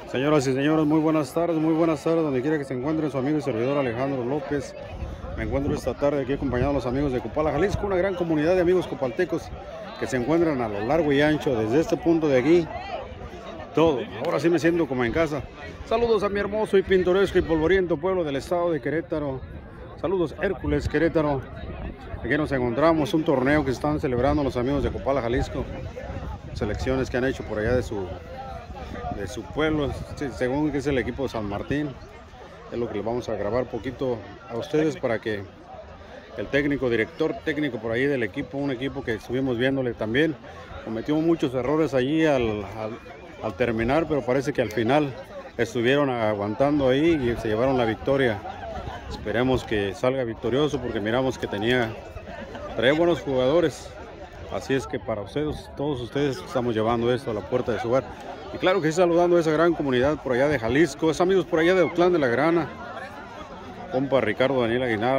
Señoras y señores, muy buenas tardes, donde quiera que se encuentren su amigo y servidor Alejandro López. Me encuentro esta tarde aquí acompañado de los amigos de Copala, Jalisco, una gran comunidad de amigos copaltecos que se encuentran a lo largo y ancho desde este punto de aquí. Todo, ahora sí me siento como en casa. Saludos a mi hermoso y pintoresco y polvoriento pueblo del estado de Querétaro. Saludos Hércules, Querétaro. Aquí nos encontramos, un torneo que están celebrando los amigos de Copala, Jalisco. Selecciones que han hecho por allá de su pueblo, según que es el equipo de San Martín. Es lo que les vamos a grabar poquito a ustedes para que el director técnico por ahí del equipo, un equipo que estuvimos viéndole también, cometió muchos errores allí al terminar, pero parece que al final estuvieron aguantando ahí y se llevaron la victoria. Esperemos que salga victorioso porque miramos que trae buenos jugadores. Así es que para ustedes, todos ustedes, estamos llevando esto a la puerta de su hogar. Y claro que sí, saludando a esa gran comunidad por allá de Jalisco, esos amigos por allá de Oclán de la Grana, compa Ricardo Daniel Aguilar.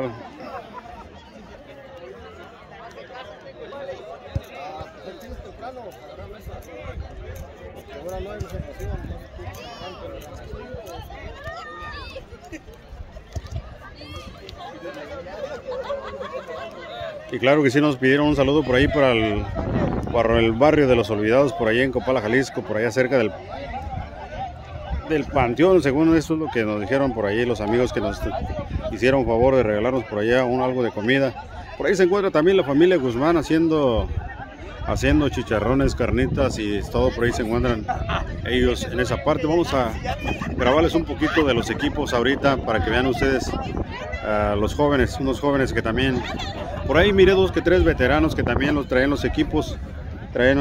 Y claro que sí, nos pidieron un saludo por ahí para el barrio de los Olvidados, por allá en Copala, Jalisco, por allá cerca del Panteón. Según eso es lo que nos dijeron por ahí los amigos que nos hicieron favor de regalarnos por allá algo de comida. Por ahí se encuentra también la familia Guzmán haciendo chicharrones, carnitas y todo. Por ahí se encuentran ellos en esa parte. Vamos a grabarles un poquito de los equipos ahorita para que vean ustedes los jóvenes, unos jóvenes que también, por ahí miré 2 que 3 veteranos que también los traen los equipos. Traen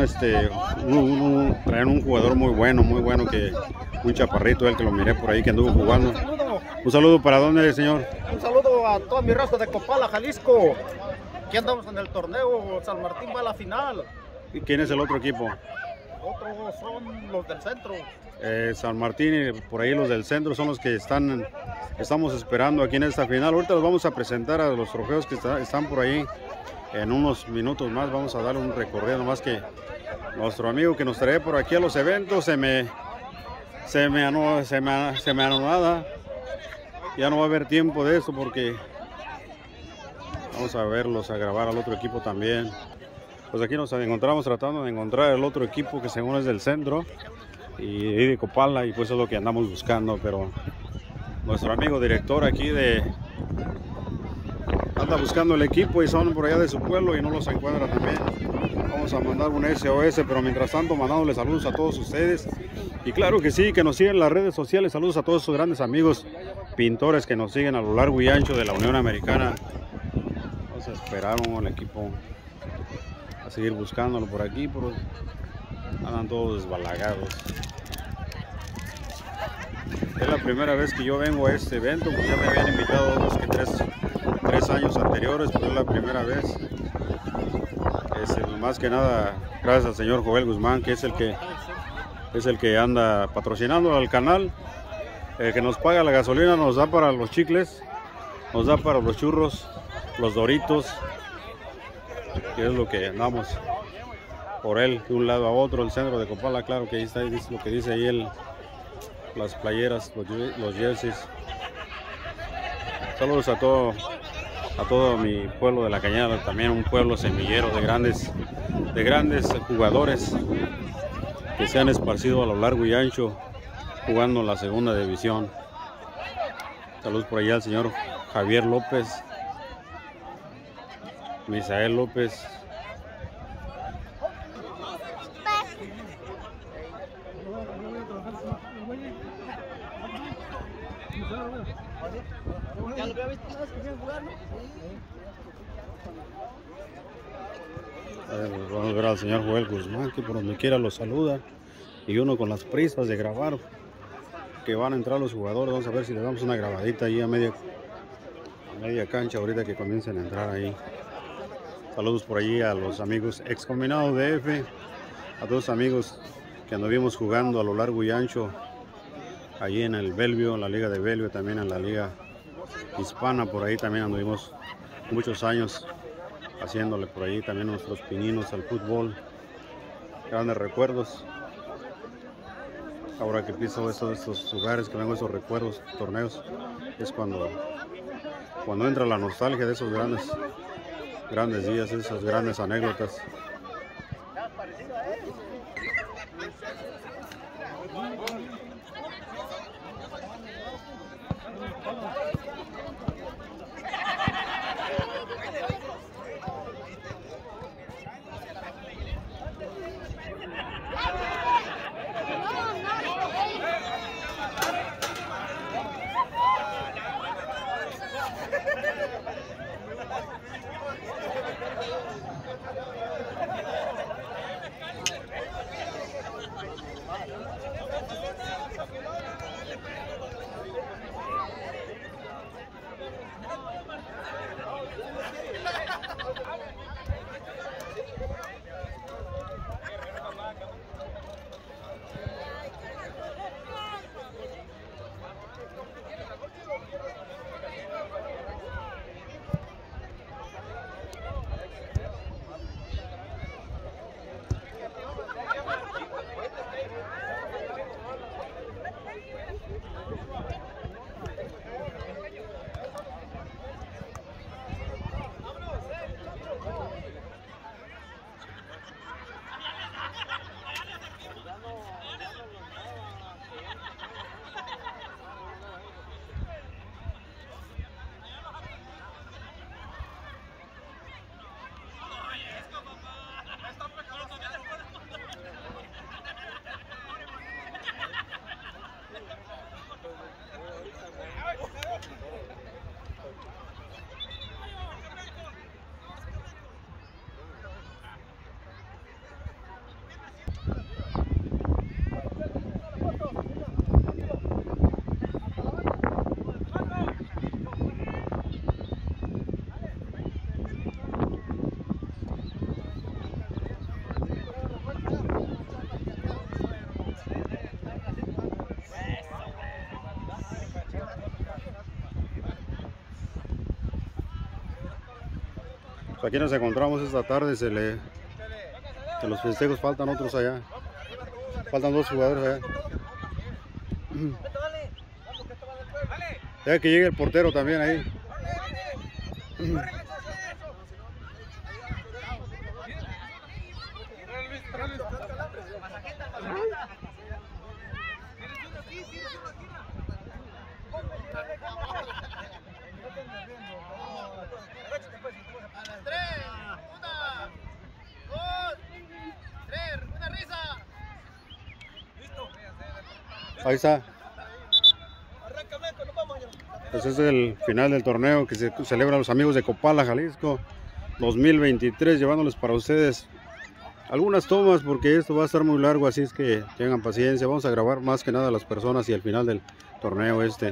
un jugador muy bueno, que un chaparrito, el que lo miré por ahí que anduvo jugando. Un saludo para dónde, señor. Un saludo a toda mi raza de Copala, Jalisco. Aquí andamos en el torneo, San Martín va a la final. ¿Y quién es el otro equipo? Otros son los del centro. San Martín y por ahí los del centro son los que estamos esperando aquí en esta final. Ahorita los vamos a presentar a los trofeos que están por ahí. En unos minutos más vamos a darle un recorrido, más que nuestro amigo que nos trae por aquí a los eventos se me anonada. Ya no va a haber tiempo de eso porque vamos a verlos, a grabar al otro equipo también. Pues aquí nos encontramos tratando de encontrar el otro equipo que según es del centro y de Copala, y pues es lo que andamos buscando, pero nuestro amigo director aquí anda buscando el equipo y son por allá de su pueblo y no los encuentra también. Vamos a mandar un SOS, pero mientras tanto mandándoles saludos a todos ustedes. Y claro que sí, que nos siguen en las redes sociales. Saludos a todos sus grandes amigos pintores que nos siguen a lo largo y ancho de la Unión Americana. Vamos a esperar el equipo a seguir buscándolo por aquí, pero andan todos desbalagados. Es la primera vez que yo vengo a este evento, pues ya me habían invitado 2 que 3 años anteriores, pero es la primera vez. Más que nada gracias al señor Joel Guzmán, que es el que anda patrocinando al canal, que nos paga la gasolina, nos da para los chicles, nos da para los churros, los doritos, que es lo que andamos por él de un lado a otro. El centro de Copala, claro que ahí está, dice lo que dice ahí las playeras, los jerseys. Saludos a todo mi pueblo de La Cañada, también un pueblo semillero de grandes jugadores que se han esparcido a lo largo y ancho jugando en la segunda división. Saludos por allá al señor Javier López, Misael López. Vamos a ver al señor Joel Guzmán, que por donde quiera los saluda, y uno con las prisas de grabar que van a entrar los jugadores. Vamos a ver si le damos una grabadita ahí a media cancha ahorita que comiencen a entrar ahí. Saludos por allí a los amigos ex combinados de F, a todos los amigos que anduvimos jugando a lo largo y ancho allí en el Bellevue, en la liga de Bellevue, también en la liga hispana. Por ahí también anduvimos muchos años haciéndole por ahí también nuestros pininos al fútbol. Grandes recuerdos. Ahora que piso estos lugares, que vengo a esos recuerdos, torneos, es cuando entra la nostalgia de esos grandes días, esas grandes anécdotas. Aquí nos encontramos esta tarde, de los festejos faltan otros allá, faltan 2 jugadores allá. Ya que llegue el portero también ahí. Ahí está. Pues este es el final del torneo que se celebra a los amigos de Copala, Jalisco 2023, llevándoles para ustedes algunas tomas porque esto va a estar muy largo, así es que tengan paciencia. Vamos a grabar más que nada a las personas y al final del torneo este.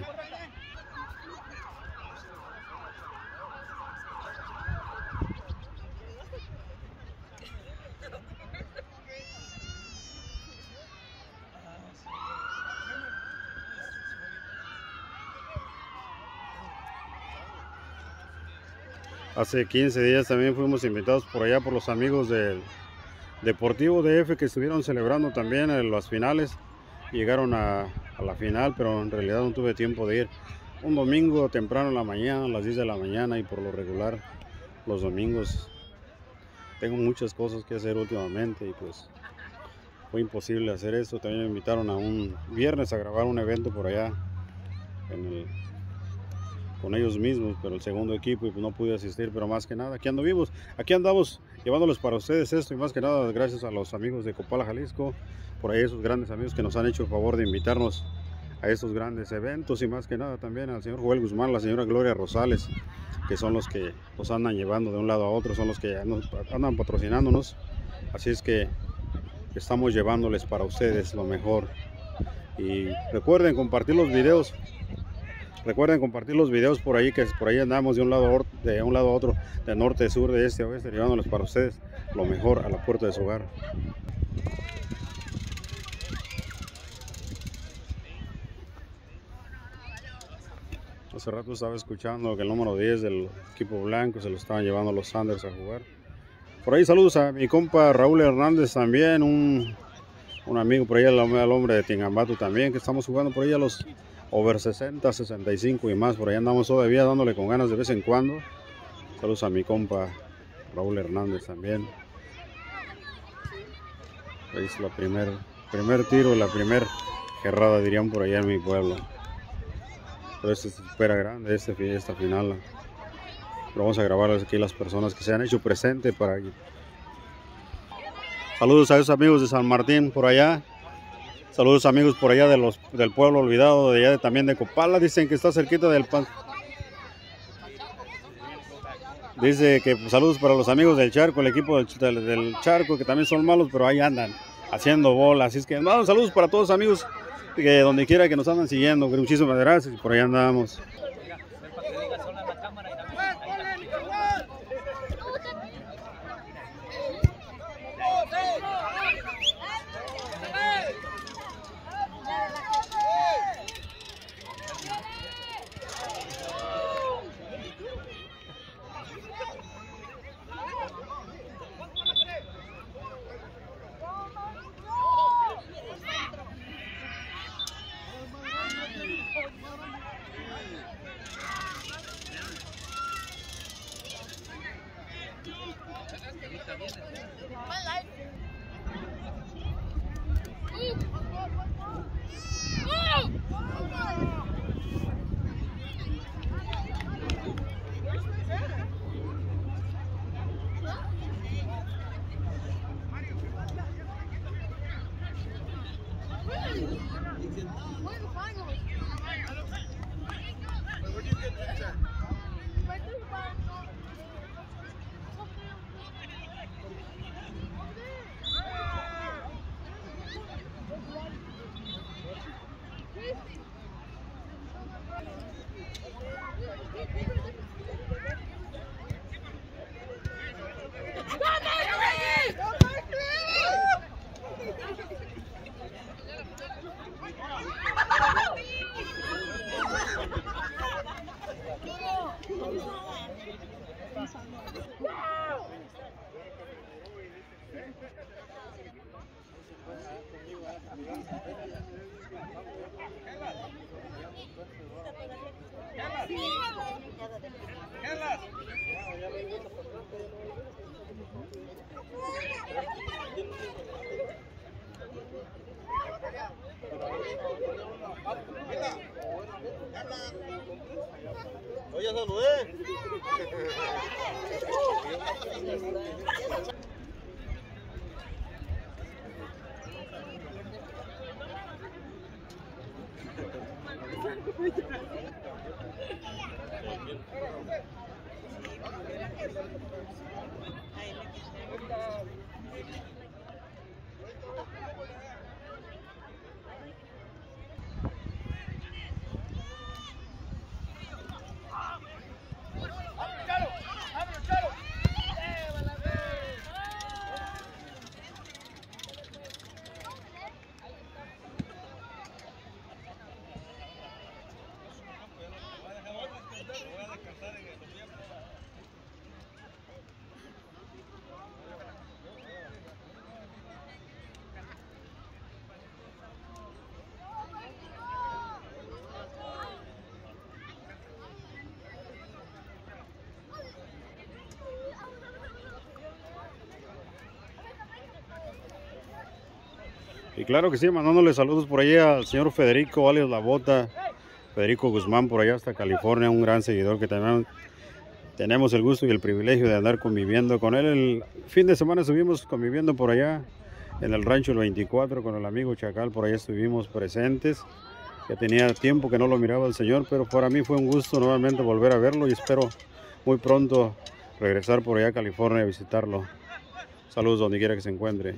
Hace 15 días también fuimos invitados por allá por los amigos del Deportivo DF que estuvieron celebrando también en las finales. Llegaron a la final, pero en realidad no tuve tiempo de ir. Un domingo temprano en la mañana, a las 10 de la mañana, y por lo regular los domingos tengo muchas cosas que hacer últimamente y pues fue imposible hacer eso. También me invitaron a un viernes a grabar un evento por allá con ellos mismos, pero el segundo equipo, y pues no pude asistir, pero más que nada aquí andamos llevándoles para ustedes esto, y más que nada gracias a los amigos de Copala, Jalisco, por ahí esos grandes amigos que nos han hecho el favor de invitarnos a estos grandes eventos, y más que nada también al señor Joel Guzmán, la señora Gloria Rosales, que son los que nos andan llevando de un lado a otro, son los que andan patrocinándonos, así es que estamos llevándoles para ustedes lo mejor. Y recuerden compartir los videos. Recuerden compartir los videos por ahí, que por ahí andamos de un lado a otro, de norte, sur, de este a oeste, llevándoles para ustedes lo mejor a la puerta de su hogar. Hace rato estaba escuchando que el número 10 del equipo blanco se lo estaban llevando los Sanders a jugar. Por ahí saludos a mi compa Raúl Hernández también, un Un amigo por allá, al hombre de Tingambato también, que estamos jugando por allá los over 60, 65 y más. Por allá andamos todavía dándole con ganas de vez en cuando. Saludos a mi compa Raúl Hernández también. Es la primer tiro, la primer jerrada, dirían por allá en mi pueblo. Pero esto se espera grande, esta final. Pero vamos a grabarles aquí las personas que se han hecho presente para aquí. Saludos a esos amigos de San Martín por allá. Saludos amigos por allá del pueblo olvidado, de allá también de Copala. Dicen que está cerquita del pan. Dice que saludos para los amigos del Charco, el equipo del Charco, que también son malos, pero ahí andan haciendo bola. Así es que saludos para todos los amigos que donde quiera que nos andan siguiendo. Muchísimas gracias y por allá andamos. Oye, saludé. Y claro que sí, mandándole saludos por allá al señor Federico alias La Bota, Federico Guzmán por allá hasta California, un gran seguidor que también tenemos el gusto y el privilegio de andar conviviendo con él. El fin de semana estuvimos conviviendo por allá en el rancho El 24 con el amigo Chacal, por allá estuvimos presentes. Ya tenía tiempo que no lo miraba el señor, pero para mí fue un gusto nuevamente volver a verlo y espero muy pronto regresar por allá a California a visitarlo. Saludos donde quiera que se encuentre.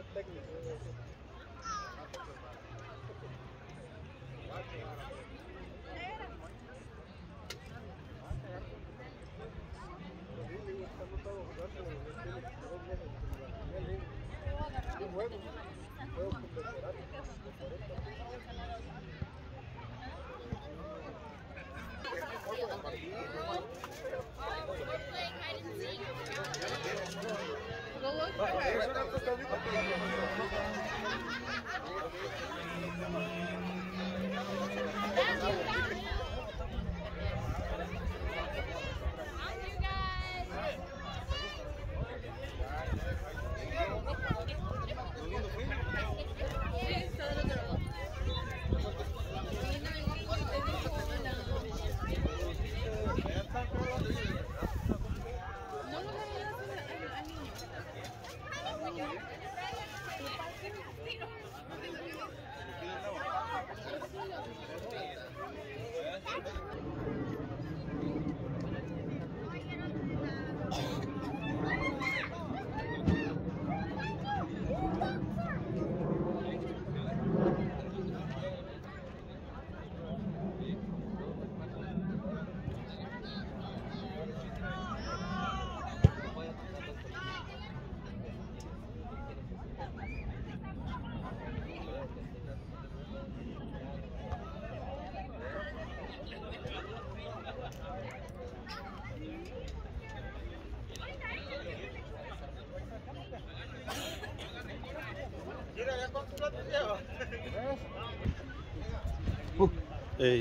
Ey.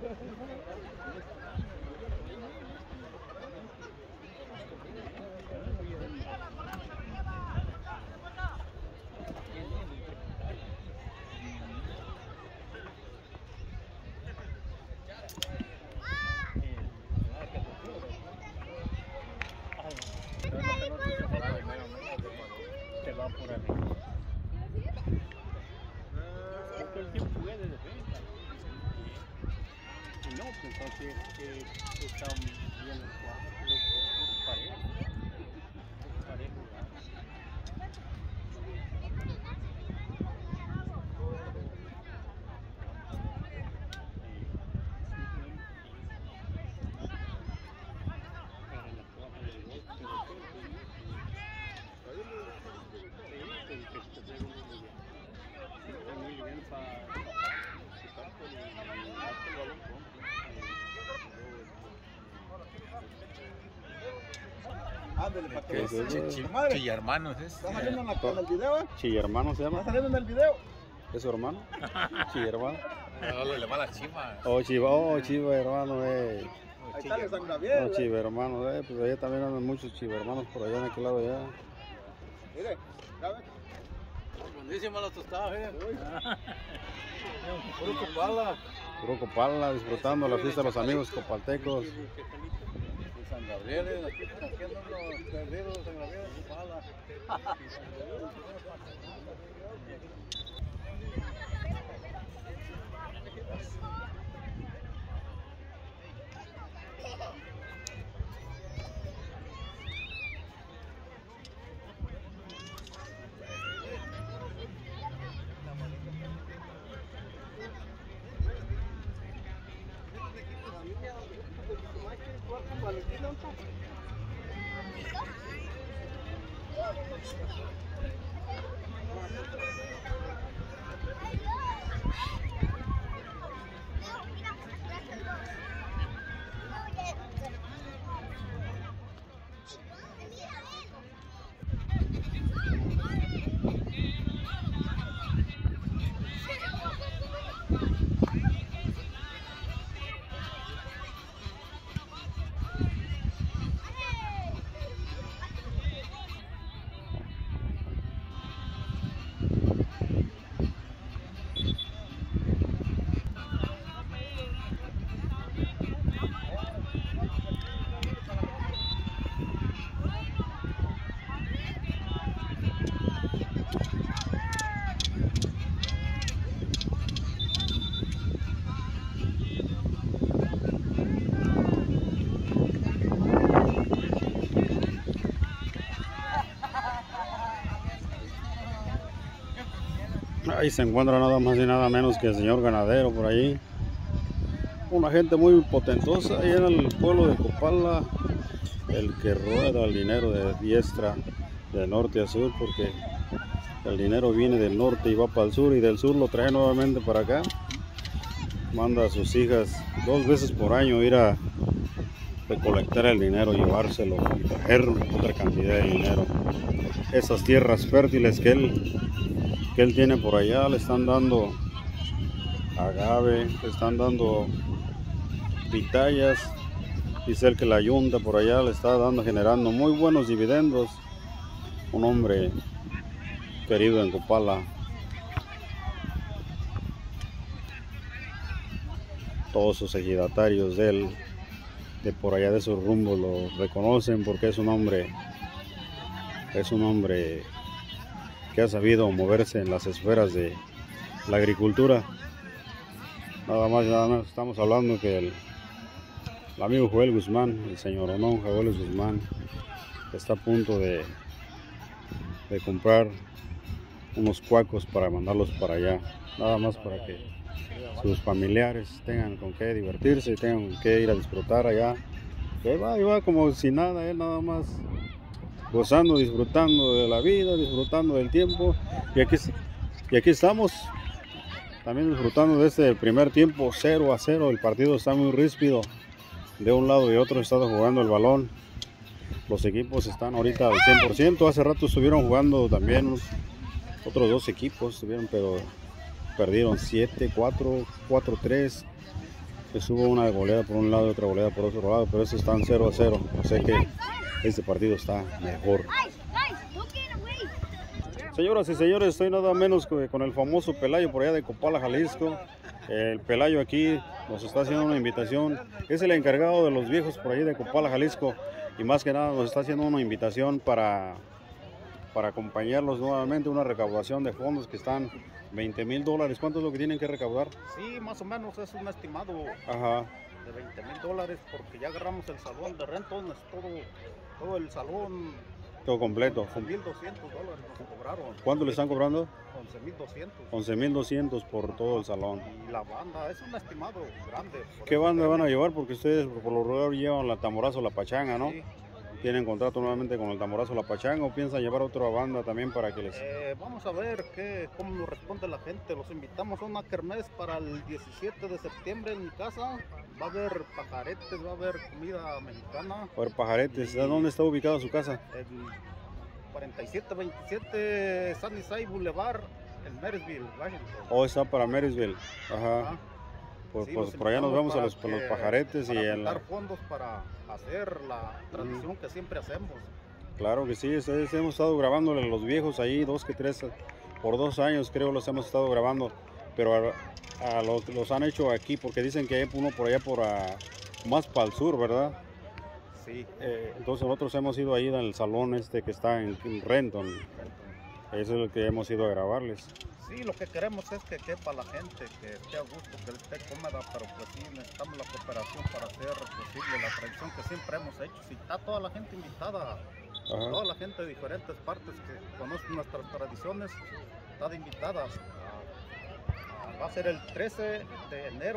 Chillermanos es. ¿Está saliendo en el video? Chillermano se llama. ¿Está saliendo en el video? ¿Es su hermano? Chillermano. No, le va la chiva. Oh, chiva hermano, Ahí está el San Gabriel. Oh, chiva hermano, pues allá también andan muchos chiva hermanos por allá en aquel lado allá. Mire, ¿sabe? Buenísima la tostada, Puro Copala. Puro Copala, disfrutando la fiesta de los amigos copaltecos. San Gabriel, aquí andan los perdidos, San Gabriel, Copala. Ahí se encuentra nada más y nada menos que el señor ganadero por ahí. Una gente muy potentosa ahí en el pueblo de Copala, el que rueda el dinero de diestra, de norte a sur, porque el dinero viene del norte y va para el sur, y del sur lo trae nuevamente para acá. Manda a sus hijas 2 veces por año ir a recolectar el dinero, llevárselo y traer otra cantidad de dinero. Esas tierras fértiles que él tiene por allá le están dando agave, le están dando pitayas. Dice él que la yunta por allá le está generando muy buenos dividendos. Un hombre querido en Copala. Todos sus ejidatarios de él, de por allá de sus rumbos, lo reconocen porque es un hombre que ha sabido moverse en las esferas de la agricultura. Nada más estamos hablando que el amigo Joel Guzmán, el señor Onón Joel Guzmán, está a punto de comprar unos cuacos para mandarlos para allá, nada más para que sus familiares tengan con qué divertirse y tengan con qué ir a disfrutar allá. Y va como si nada, él nada más gozando, disfrutando de la vida, disfrutando del tiempo. Y aquí estamos también disfrutando de este primer tiempo 0-0. El partido está muy ríspido, de un lado y otro está jugando el balón. Los equipos están ahorita al 100%. Hace rato estuvieron jugando también otros 2 equipos, pero perdieron 7-4, 4-3. Hubo una goleada por un lado y otra goleada por otro lado, pero eso están 0-0. O sea que este partido está mejor. Señoras y señores, estoy nada menos que con el famoso Pelayo por allá de Copala, Jalisco. El Pelayo aquí nos está haciendo una invitación. Es el encargado de los viejos por allí de Copala, Jalisco. Y más que nada nos está haciendo una invitación para acompañarlos nuevamente, una recaudación de fondos que están $20,000. ¿Cuánto es lo que tienen que recaudar? Sí, más o menos es un estimado Ajá. de $20,000, porque ya agarramos el salón de rentón, todo el salón. Todo completo. $11,200 nos cobraron. ¿Cuánto le están cobrando? 11,200. 11,200 por todo el salón. Y la banda es un estimado grande. ¿Qué banda van a llevar? Porque ustedes por lo regular llevan la Tamborazo La Pachanga, ¿no? Sí. ¿Tienen contrato nuevamente con el Tamborazo La Pachanga o piensan llevar otra banda también para que les...? Vamos a ver cómo nos responde la gente. Los invitamos a una kermés para el 17 de septiembre en mi casa. Va a haber pajaretes, va a haber comida mexicana. Va a haber pajaretes. ¿Dónde está ubicada su casa? El 4727 Sunnyside Boulevard en Marysville, Washington. Oh, está para Marysville. Ajá. Ah. Pues, Sí, por allá nos vamos a los para pajaretes y en juntar fondos para hacer la tradición que siempre hacemos. Claro que sí, hemos estado grabándole a los viejos ahí, 2 que 3, por 2 años creo los hemos estado grabando, pero los han hecho aquí porque dicen que hay uno por allá más para el sur, ¿verdad? Sí. Entonces nosotros hemos ido ahí en el salón que está en Renton. Eso es lo que hemos ido a grabarles. Sí, lo que queremos es que quepa la gente, que esté a gusto, que esté cómoda, pero pues sí necesitamos la cooperación para hacer posible la tradición que siempre hemos hecho. Si está toda la gente invitada, toda la gente de diferentes partes que conocen nuestras tradiciones, está invitada. Va a ser el 13 de enero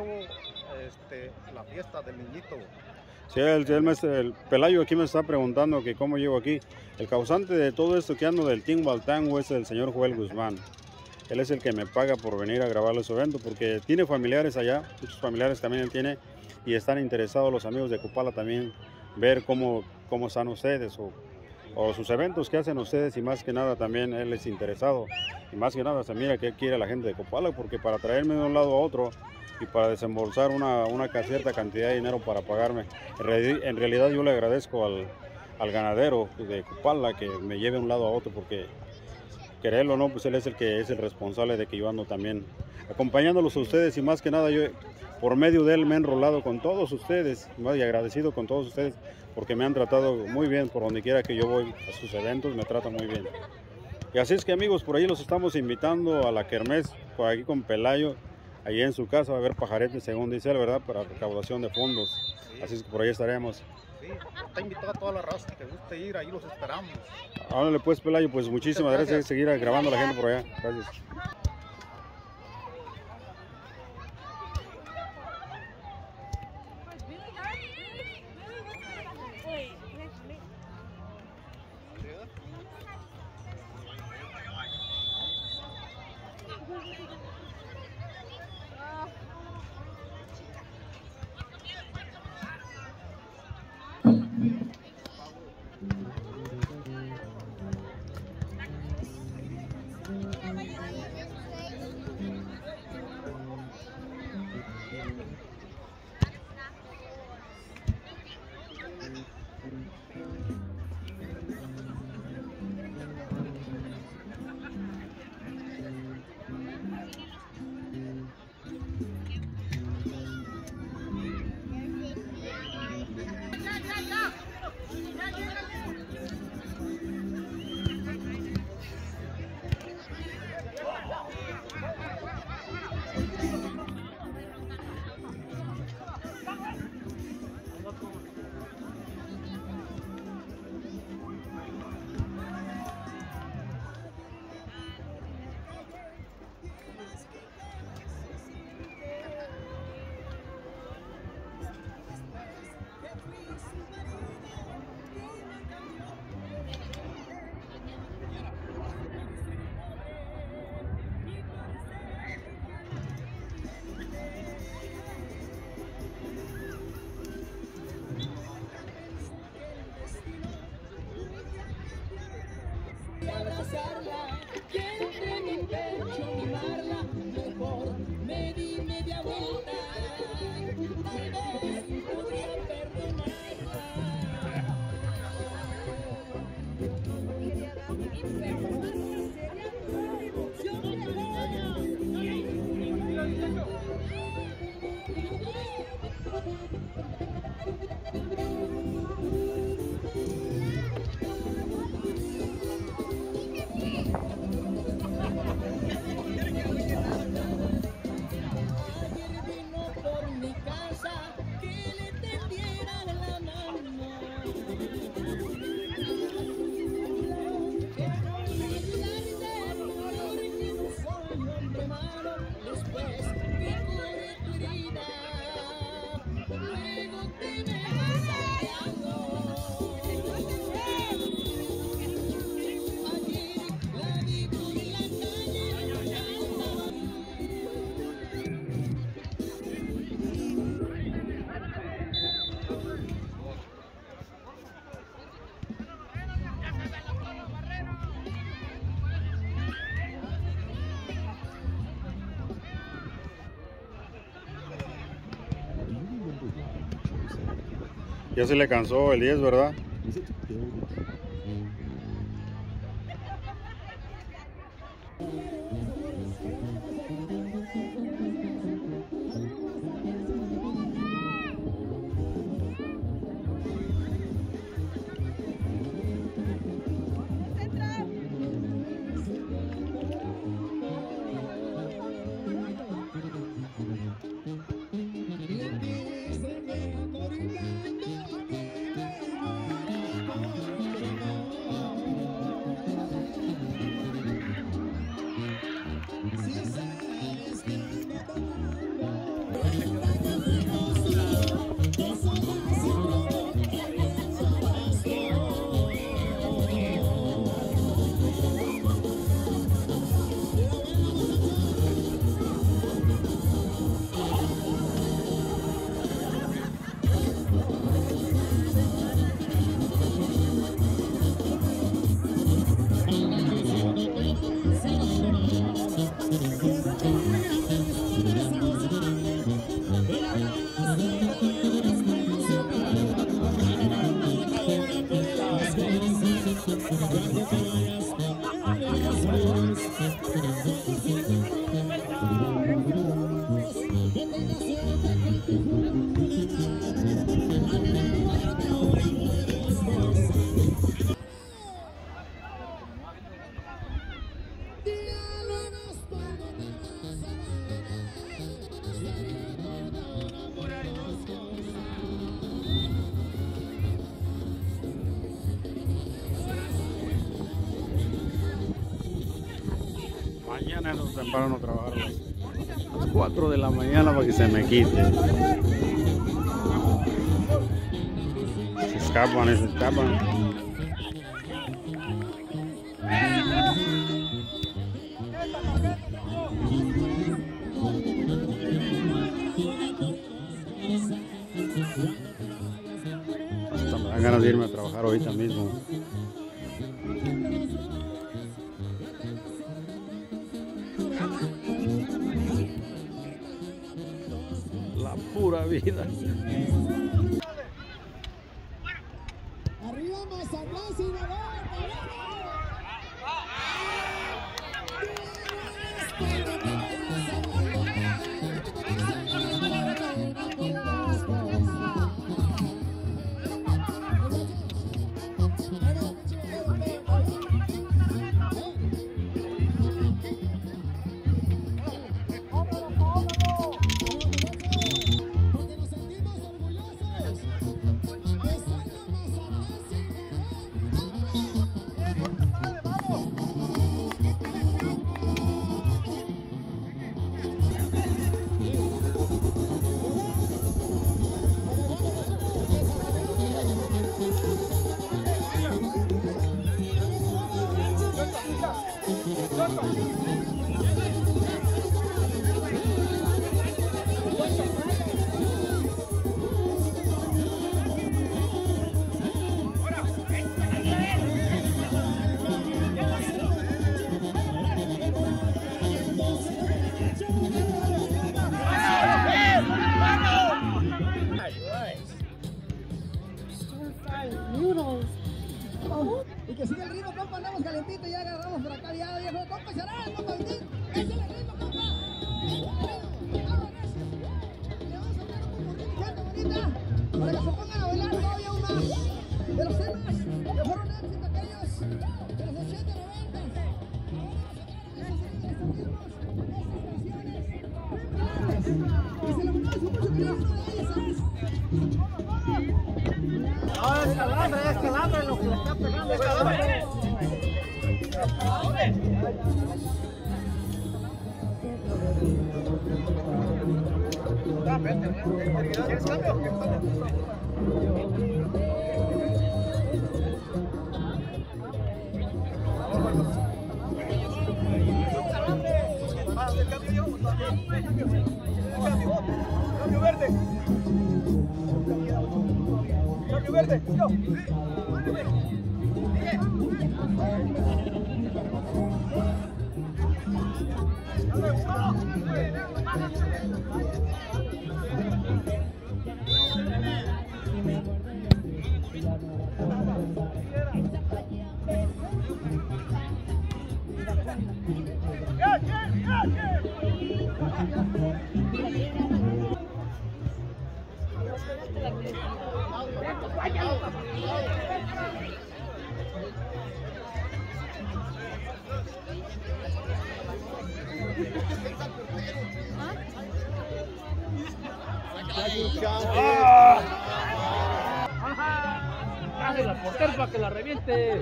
la fiesta del niñito. Sí, el Pelayo aquí me está preguntando que cómo llego aquí. El causante de todo esto que ando del Tingualtango es el señor Joel Guzmán. Él es el que me paga por venir a grabarle su evento porque tiene familiares allá, muchos familiares también él tiene y están interesados los amigos de Copala también ver cómo están ustedes o sus eventos que hacen ustedes y más que nada también él es interesado y más que nada se mira que quiere la gente de Copala porque para traerme de un lado a otro y para desembolsar una cierta cantidad de dinero para pagarme. En realidad yo le agradezco al ganadero de Copala que me lleve de un lado a otro porque quererlo o no, pues él es el que es el responsable de que yo ando también acompañándolos a ustedes y más que nada yo por medio de él me he enrolado con todos ustedes y agradecido con todos ustedes porque me han tratado muy bien por donde quiera que yo voy a sus eventos, me tratan muy bien. Y así es que amigos, por ahí los estamos invitando a la kermés, por aquí con Pelayo, allí en su casa va a haber pajaretes según dice él, ¿verdad? Para recaudación de fondos, así es que por ahí estaremos. Sí, está invitada toda la raza que guste ir, ahí los esperamos. Ándale pues Pelayo, pues muchísimas gracias. Seguir grabando a la gente por allá. Gracias. Ya se le cansó el 10, ¿verdad? Mañana es temprano trabajar a las 4 de la mañana para que se me quite. Se escapan, se escapan. Hasta me dan ganas de irme a trabajar ahorita mismo. La pura vida. Arriba Mazatlán, Sinaloa. Y que siga el ritmo, compa, andamos calentito, ya agarramos por acá, ya viejo, compa, será, compa, venir, échale el ritmo, compa. Le vamos a hablar un poco gente bonita, para que se pongan a bailar todavía una de los temas que fueron éxito aquellos de los 80, 90. Y se lo mandamos mucho cariño a ellos, ¿sabes? No, es calambre lo que le está pegando, es calambre. ¿Quieres cambio? Cambio verde. Cambio verde. Dale al portero para que la reviente.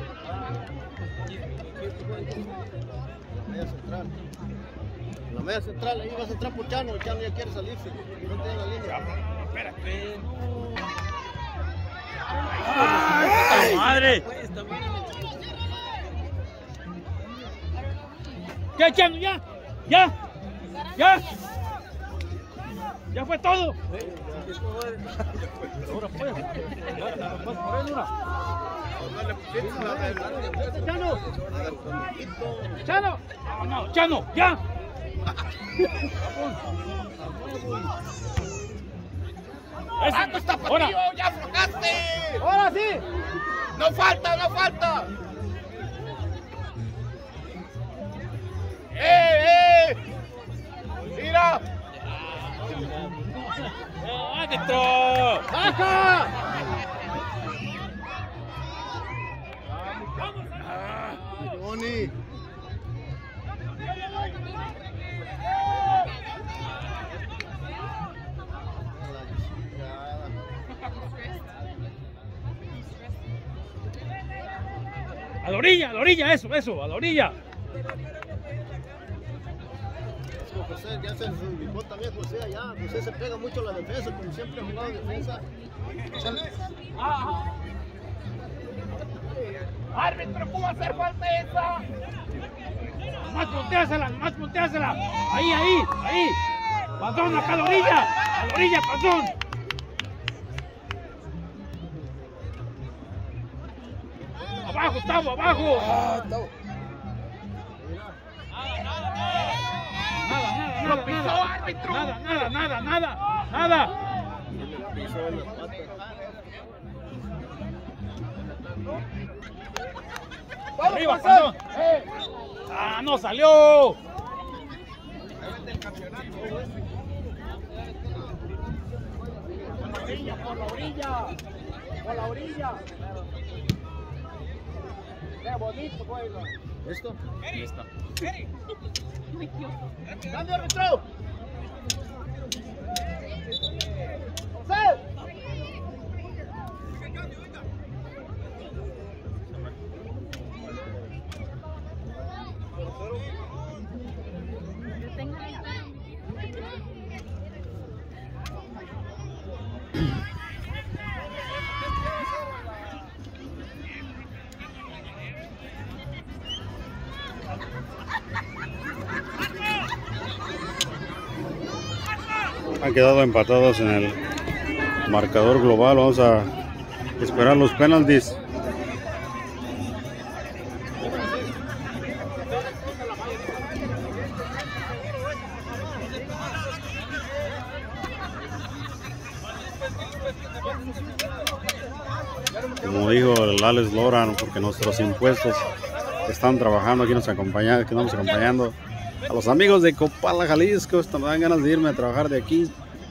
La media central, ahí va a entrar por Chano, el Chano ya quiere salirse, no tiene la línea. Espérate. ¡Ay, madre! ¿Qué, Chano? ¿Ya? ¿Ya? ¿Ya? ¿Ya fue todo? Ahora pues. Vas por él, ahora. ¡Chano! ¡Chano! No, Chano, ya. ¡Ando está partido! ¡Ya aflojaste! ¡Ahora sí! ¡No falta, no falta! ¡Eh! ¡Mira! ¡Adentro! ¡Baja! Boni. A la orilla, eso, a la orilla. José ya se ubicó también, José allá. José se pega mucho a la defensa, como siempre ha jugado defensa. ¡Árbitro, cómo hacer falta esa! Más punteásela. Ahí. Pasón, acá a la orilla, pasón. Abajo, Gustavo, abajo. Nada. Arriba, pasón. ¡Ah, no salió! Por la orilla. Qué bonito juego. ¿Esto? Ahí está. ¡Cambio, árbitro! Han quedado empatados en el marcador global. Vamos a esperar los penaltis. Como dijo el Alex Loran, porque nuestros impuestos están trabajando, aquí nos acompañan, aquí estamos acompañando a los amigos de Copala, Jalisco. Me dan ganas de irme a trabajar de aquí.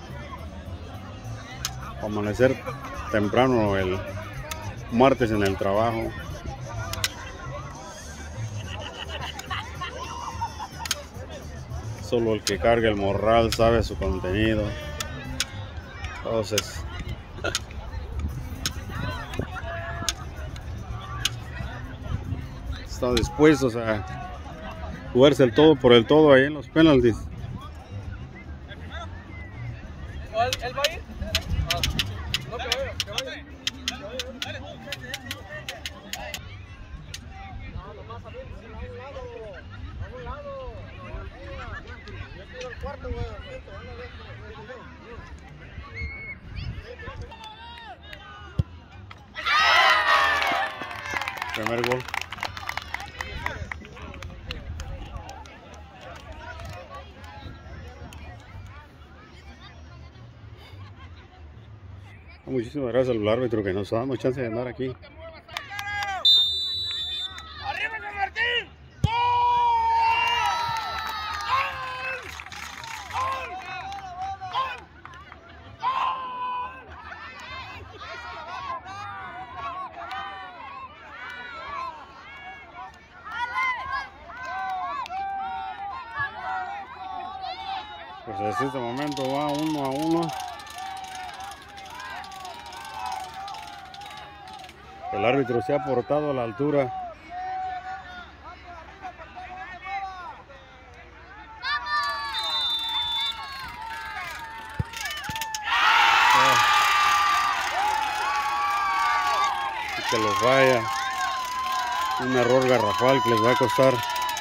Amanecer temprano el martes en el trabajo. Solo el que carga el morral sabe su contenido. Entonces, están dispuestos a jugarse el todo por el todo ahí en los penaltis. ¿Él va a ir? No, que vaya. No, nomás a ver, a un lado. Yo quiero el cuarto, güey. Primer gol. Muchísimas gracias al árbitro que nos ha dado chance de andar aquí. ¡Arriba, San Martín! ¡Gol! Desde este momento va 1-1. El árbitro se ha portado a la altura. Y que los vaya. Un error garrafal que les va a costar.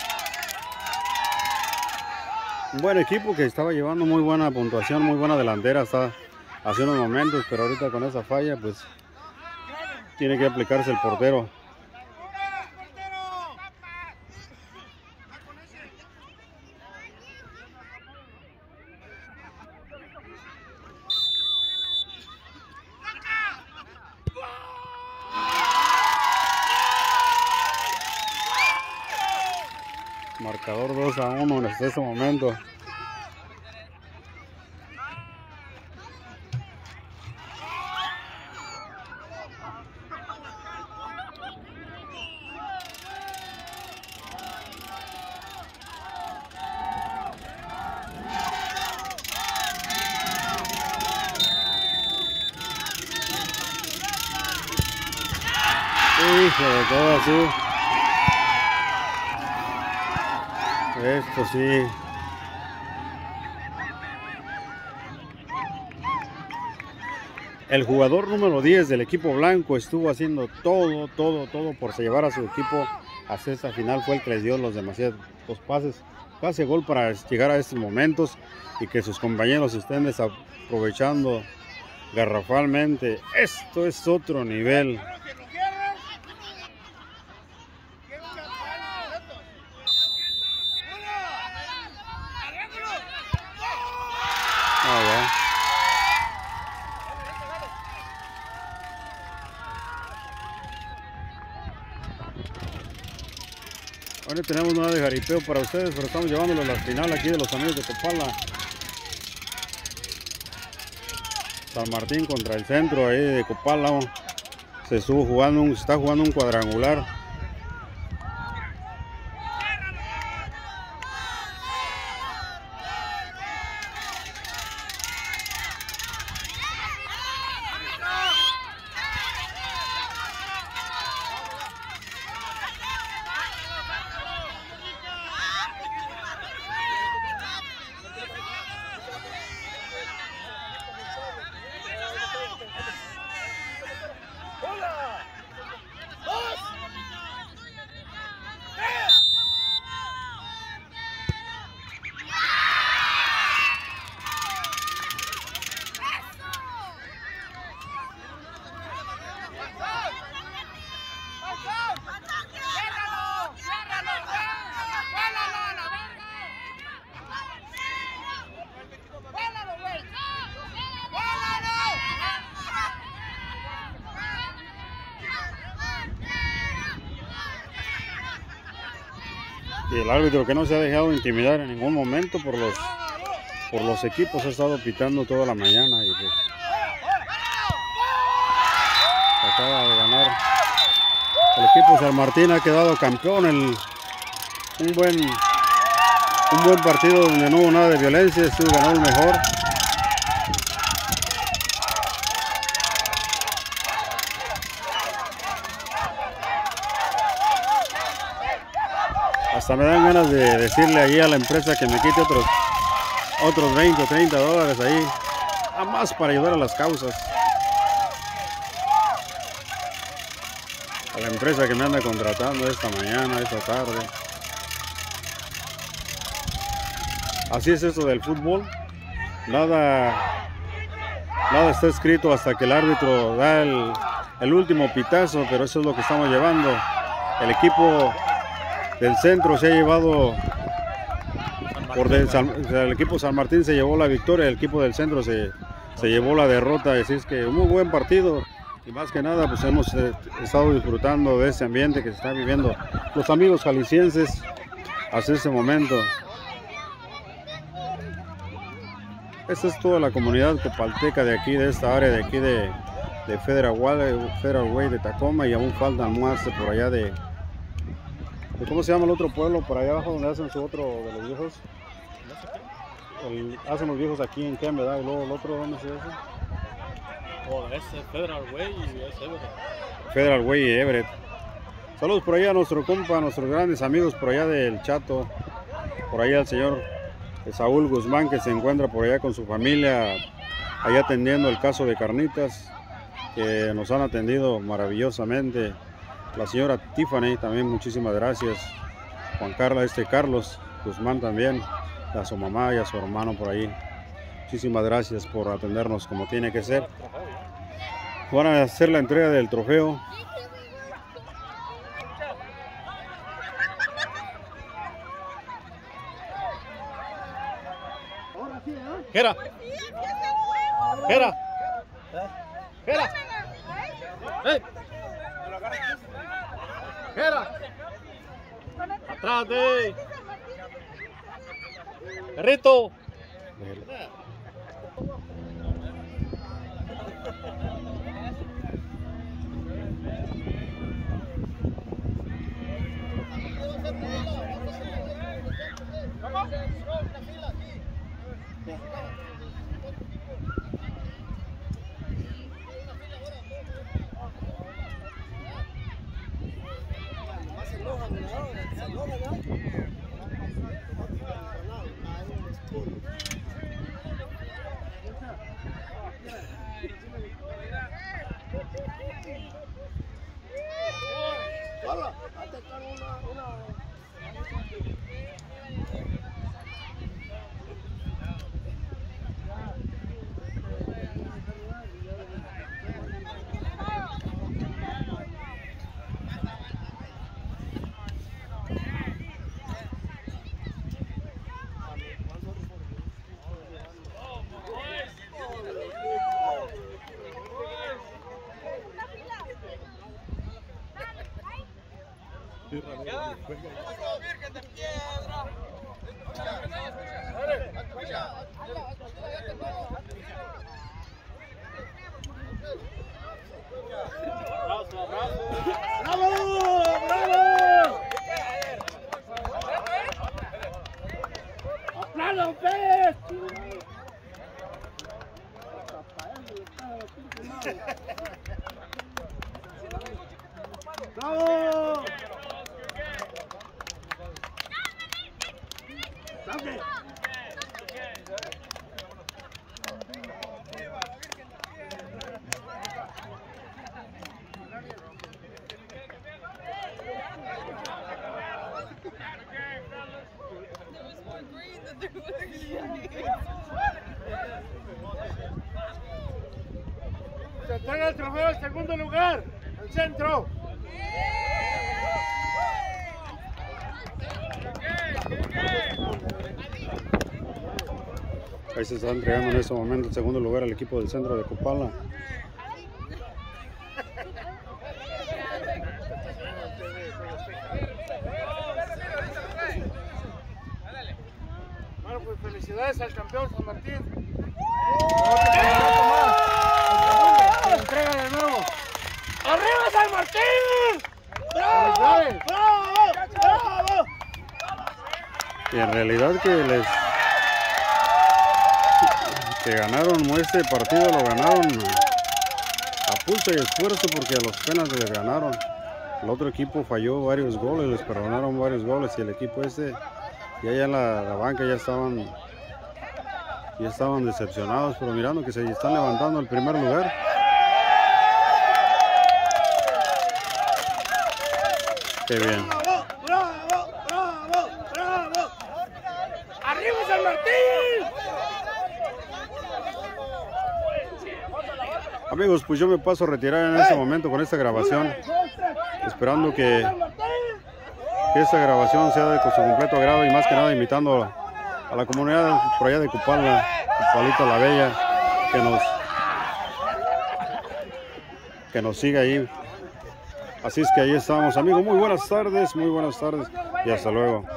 Un buen equipo que estaba llevando muy buena puntuación, muy buena delantera hasta hace unos momentos, pero ahorita con esa falla pues tiene que aplicarse el portero. Marcador 2-1 en este momento. Hijo de todo así. Esto sí. El jugador número 10 del equipo blanco estuvo haciendo todo por llevar a su equipo a esta final. Fue el que les dio los demasiados pase gol para llegar a estos momentos y que sus compañeros estén desaprovechando garrafalmente. Esto es otro nivel. Ahora tenemos nada de jaripeo para ustedes, pero estamos llevándolo a la final aquí de los amigos de Copala. San Martín contra el centro ahí de Copala. Se está jugando un cuadrangular. Y el árbitro, que no se ha dejado intimidar en ningún momento por los equipos, ha estado pitando toda la mañana y pues acaba de ganar. El equipo San Martín ha quedado campeón en un buen partido donde no hubo nada de violencia, ganó el mejor. Hasta me dan ganas de decirle allí a la empresa que me quite otros 20 o 30 dólares ahí, a más para ayudar a las causas. A la empresa que me anda contratando esta mañana, esta tarde. Así es esto del fútbol. Nada está escrito hasta que el árbitro da el último pitazo, pero eso es lo que estamos llevando. El equipo del centro se ha llevado el equipo San Martín se llevó la victoria, el equipo del centro se llevó la derrota. Así es que un muy buen partido y más que nada pues hemos estado disfrutando de ese ambiente que se está viviendo los amigos jaliscienses hasta ese momento. Esta es toda la comunidad copalteca de aquí, de esta área de aquí de Federal Way de Tacoma, y aún faltan más por allá de ¿cómo se llama el otro pueblo por allá abajo donde hacen su otro de los viejos? hacen los viejos aquí en Ken, ¿verdad? Y luego el otro, ¿dónde se hace? Oh, ese es Federal Way y es Everett. Federal Way y Everett. Saludos por allá a nuestro compa, a nuestros grandes amigos por allá del Chato. Por allá el señor Saúl Guzmán, que se encuentra por allá con su familia, allá atendiendo el caso de Carnitas, que nos han atendido maravillosamente. La señora Tiffany también, muchísimas gracias. Juan Carlos Guzmán también, a su mamá y a su hermano por ahí. Muchísimas gracias por atendernos como tiene que ser. Van a hacer la entrega del trofeo. Jera. Jera. Jera. ¡Hey! Jera. Atrás de. Perrito. Virgen de Piedra. Abrazo, abrazo. ¡Bravo! ¡Bravo! ¡Aplaudan, pez! ¡Bravo! ¡Salve! Se entrega el trofeo al segundo lugar, al centro. Ahí se está entregando en este momento el segundo lugar al equipo del centro de Copala. Bueno, pues felicidades al campeón San Martín. Se entrega de nuevo. ¡Arriba San Martín! ¡Bravo! ¡Bravo! ¡Bravo! Y en realidad que ganaron este partido, lo ganaron a pulso y esfuerzo, porque a los penas les ganaron. El otro equipo falló varios goles, les perdonaron varios goles, y el equipo y allá en la banca ya estaban decepcionados, pero mirando que se están levantando el primer lugar. Qué bien. ¡Bravo! ¡Bravo! ¡Bravo! ¡Bravo! ¡Arriba San Martín! Amigos, pues yo me paso a retirar en este momento con esta grabación, esperando que esta grabación sea de su completo agrado, y más que nada invitando a la comunidad por allá de Copala, Copalita la Bella, que nos siga ahí. Así es que ahí estamos, amigos. Muy buenas tardes y hasta luego.